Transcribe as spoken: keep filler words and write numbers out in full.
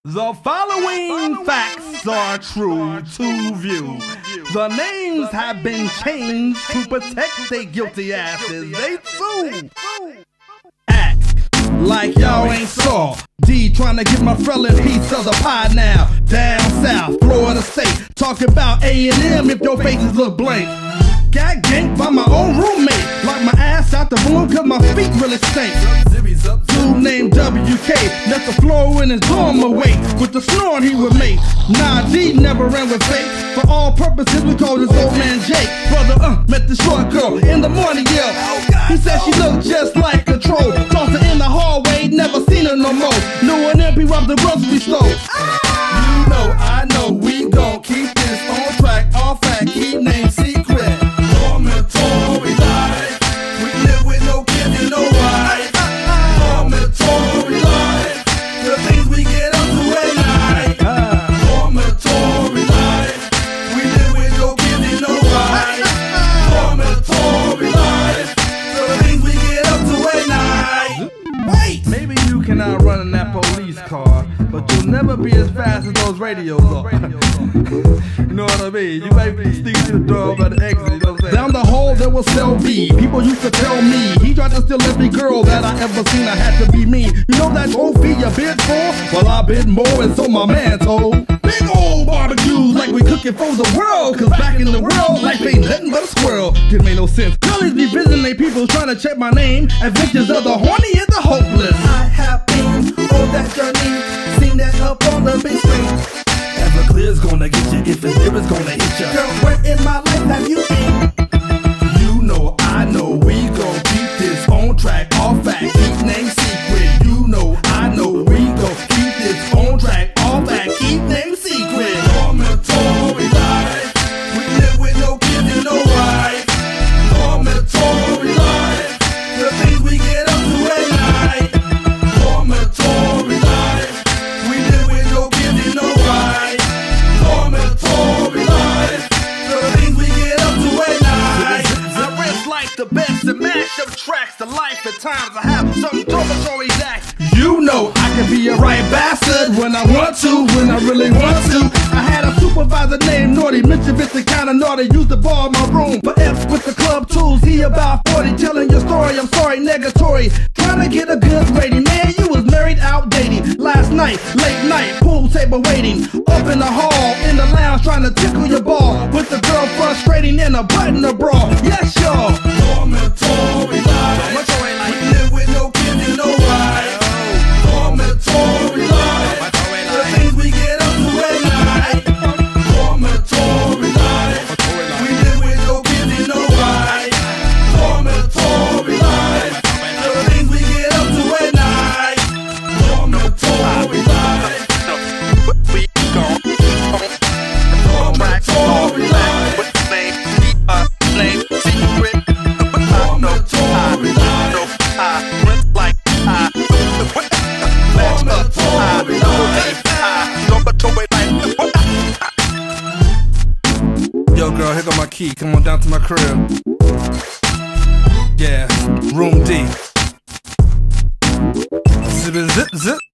The following facts are true to view. The names have been changed to protect their guilty asses. They sue. Act like y'all ain't saw. D trying to get my felon piece of the pie now. Down south, Florida State. Talking about A and M if your faces look blank. Got ganked by my own roommate. Locked my ass out the room cause my feet really stink. Dude named W K left the floor in his dorm away with the snoring he would make. Nah, D never ran with fate. For all purposes we call this old man Jake. Brother uh, met the short girl in the morning, yeah. He said she looked just like a troll. Tossed her in the hallway, never seen her no more. Knew an M P robbed the grocery store. You know, I know, we gon' keep this on track. All fact, keep name secret. Dormitory life, we live with no kids, you know why. Dormitory life, the things we get up to at night. Dormitory life, we live with no kids, you know why. Dormitory life, the things we get up to at night. Wait! Maybe you can outrun in that police car, but you'll never be as fast as those radios are. You know what I mean? You might be sneaking to the door by the exit, you know what I'm saying? Down the hall there was Cell B. People used to tell me he tried to steal every girl that I ever seen. I had to be me. You know that trophy you bid for? Well, I bid more, and so my man told. Big old barbecues like we cooking for the world. Cause back in the world, life ain't nothing but a squirrel. Didn't make no sense. Girlies be visiting they people trying to check my name. Adventures of the horny and the hopeless. I have been on that journey, seen that up on the big screen. Everclear's gonna get you if it's lyrics gonna hit you. Girl, where in my life have you been? You know, I know, we gon' keep this on track. All fact, keep name secret. You know, I know, we gon' keep this on track. All fact, keep name secret. Dormitory life, we live with no kids, you know why. Dormitory life, the things we get up to at night. Dormitory life, we live with no kids, you know why. Dormitory life, the things we get up to at night. I rest like the best and mash up tracks. The life at times I have some dormitory acts. You know I can be a right bastard when I want to, when I really want to. I had a supervisor named Naughty, mischievous and kinda naughty. Used to bar my room for F with the club tools. He about forty, telling your story, I'm sorry, negatory. Trying to get a good rating, man, you was married outdated. Last night, late night, pool table waiting. Up in the hall, in the lounge, trying to tickle your ball. With the girl frustrating in a button or bra. Yes, y'all. Dormitory life, dormitory life. We live with no kids, you know why. Dormitory life, the things we get up to at night. Dormitory life, we live with no kids, you know why. Dormitory life, the things we get up to at night. Dormitory life, we gon' dormitory life, with the name, uh, name secret. Dormitory life, I went like I. Yo girl, here go my key, come on down to my crib. Yeah, room D. Zip zip zip.